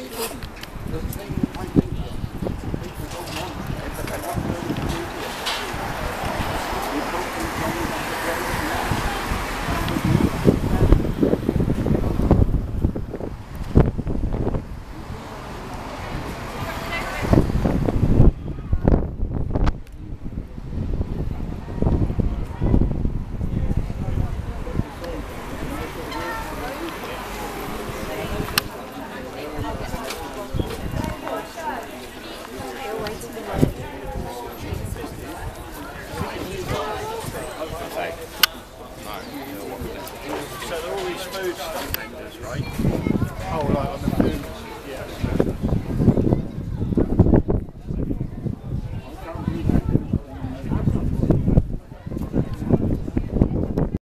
So they're all these food stuff vendors, right? Oh, right, on the food.